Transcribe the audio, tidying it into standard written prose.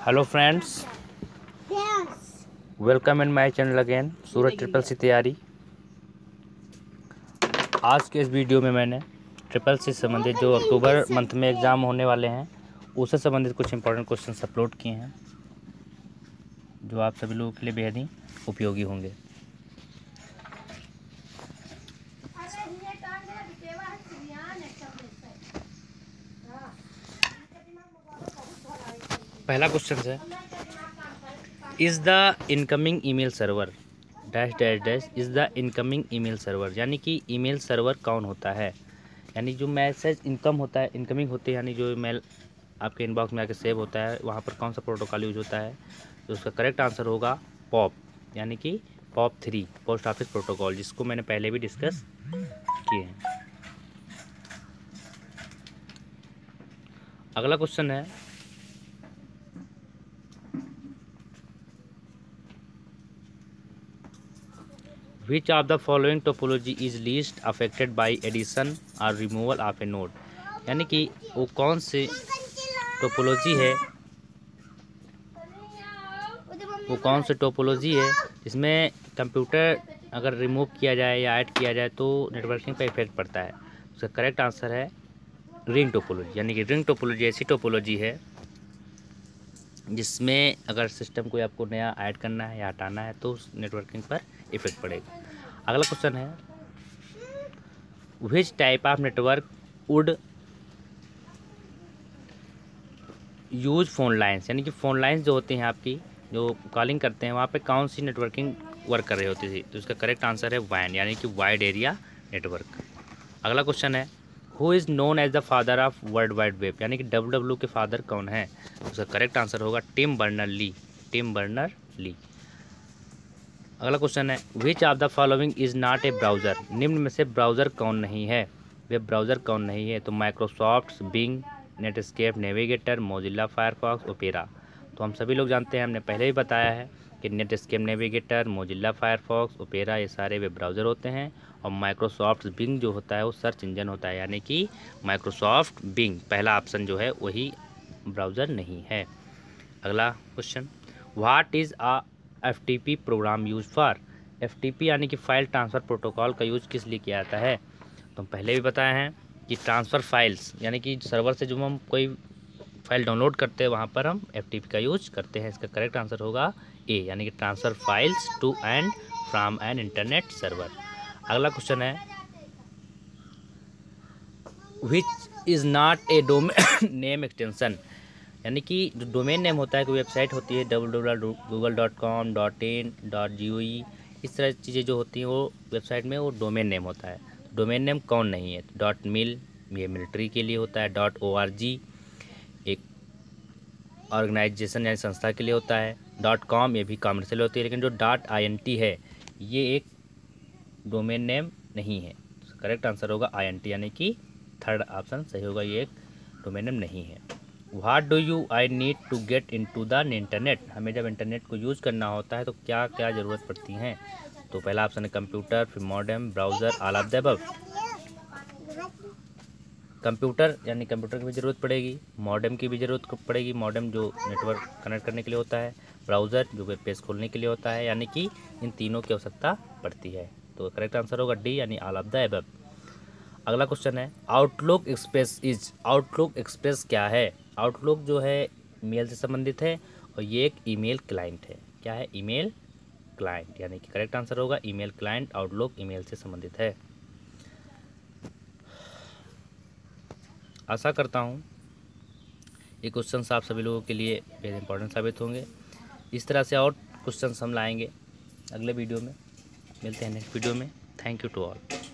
Hello friends, welcome in my channel again Suraj triple C तैयारी। आज के इस वीडियो में मैंने ट्रिपल सी से संबंधित जो अक्टूबर मंथ में एग्ज़ाम होने वाले हैं उससे संबंधित कुछ इंपॉर्टेंट क्वेश्चंस अपलोड किए हैं जो आप सभी लोगों के लिए बेहद ही उपयोगी होंगे। पहला क्वेश्चन है, is the incoming email server dash dash dash is the incoming email server, यानी कि ईमेल सर्वर कौन होता है। यानी जो मैसेज इनकम होता है, इनकमिंग होते हैं, यानी जो मेल आपके इनबॉक्स में आके सेव होता है, वहाँ पर कौन सा प्रोटोकॉल यूज होता है। तो उसका करेक्ट आंसर होगा पॉप, यानी कि POP3 पोस्ट ऑफिस प्रोटोकॉल, जिसको मैंने पहले भी डिस्कस किए हैं। अगला क्वेश्चन है, Which of the following topology is least affected by addition or removal of a node, यानी कि वो कौन सी टोपोलॉजी है, जिसमें कंप्यूटर अगर रिमूव किया जाए या ऐड किया जाए तो नेटवर्किंग पर इफेक्ट पड़ता है। उसका करेक्ट आंसर है रिंग टोपोलॉजी, यानी कि रिंग टोपोलॉजी ऐसी टोपोलॉजी है जिसमें अगर सिस्टम को आपको नया ऐड करना है या हटाना है तो उस नेटवर्किंग पर इफेक्ट पड़ेगा। अगला क्वेश्चन है, which type of network would use phone lines, यानी कि फ़ोन लाइन्स जो होती हैं आपकी जो कॉलिंग करते हैं वहाँ पे कौन सी नेटवर्किंग वर्क कर रही होती थी। तो इसका करेक्ट आंसर है वैन, यानी कि वाइड एरिया नेटवर्क। अगला क्वेश्चन है, who is known as the father of world wide web, यानी कि WW के फादर कौन है। उसका करेक्ट आंसर होगा टिम बर्नर ली। अगला क्वेश्चन है, which of the following is not a browser, निम्न में से ब्राउज़र कौन नहीं है, वेब ब्राउज़र कौन नहीं है। तो Microsoft, Bing, Netscape Navigator, Mozilla Firefox, Opera. तो हम सभी लोग जानते हैं, हमने पहले ही बताया है कि Netscape Navigator, Mozilla Firefox, Opera ये सारे वेब ब्राउज़र होते हैं, और माइक्रोसॉफ्ट बिंग जो होता है वो सर्च इंजन होता है, यानी कि माइक्रोसॉफ्ट बिंग पहला ऑप्शन जो है वही ब्राउज़र नहीं है। अगला question, what is a FTP program use for, FTP यानी कि फाइल ट्रांसफ़र प्रोटोकॉल का यूज किस लिए किया जाता है। तो हम पहले भी बताए हैं कि ट्रांसफ़र फाइल्स, यानी कि सर्वर से जो हम कोई फाइल डाउनलोड करते हैं वहाँ पर हम FTP का यूज करते हैं। इसका करेक्ट आंसर होगा ए, यानी कि transfer files to and from an internet server. अगला क्वेश्चन है, which is not a domain name extension, यानी कि जो डोमेन नेम होता है, कोई वेबसाइट होती है www.google.com, .in, .goe, इस तरह की चीज़ें जो होती हैं वो वेबसाइट में वो डोमेन नेम होता है। डोमेन नेम कौन नहीं है। .mil ये मिलिट्री के लिए होता है, .org एक ऑर्गेनाइजेशन यानी संस्था के लिए होता है, .com ये भी कॉमर्शियल होती है, लेकिन जो .int है ये एक डोमेन नेम नहीं है। तो करेक्ट आंसर होगा INT, यानी कि थर्ड ऑप्शन सही होगा, ये एक डोमेन नेम नहीं है। What do you I need to get into the internet, हमें जब इंटरनेट को यूज़ करना होता है तो क्या क्या ज़रूरत पड़ती हैं। तो पहला ऑप्शन है कंप्यूटर, फिर modem, browser, all of the above. Computer यानी कंप्यूटर की भी ज़रूरत पड़ेगी, मॉडेम की भी ज़रूरत पड़ेगी, मॉडेम जो नेटवर्क कनेक्ट करने के लिए होता है, ब्राउज़र जो वेब पेज खोलने के लिए होता है, यानी कि इन तीनों की आवश्यकता पड़ती है। तो करेक्ट आंसर होगा डी, यानी ऑल ऑफ द अबव। अगला क्वेश्चन है, आउटलुक एक्सप्रेस क्या है। आउटलुक जो है मेल से संबंधित है और ये एक ईमेल क्लाइंट है। क्या है, ईमेल क्लाइंट, यानी कि करेक्ट आंसर होगा ईमेल क्लाइंट। आउटलुक ईमेल से संबंधित है। आशा करता हूँ ये क्वेश्चंस आप सभी लोगों के लिए वेरी इंपॉर्टेंट साबित होंगे। इस तरह से और क्वेश्चंस हम लाएंगे अगले वीडियो में। मिलते हैं नेक्स्ट वीडियो में। Thank you to all.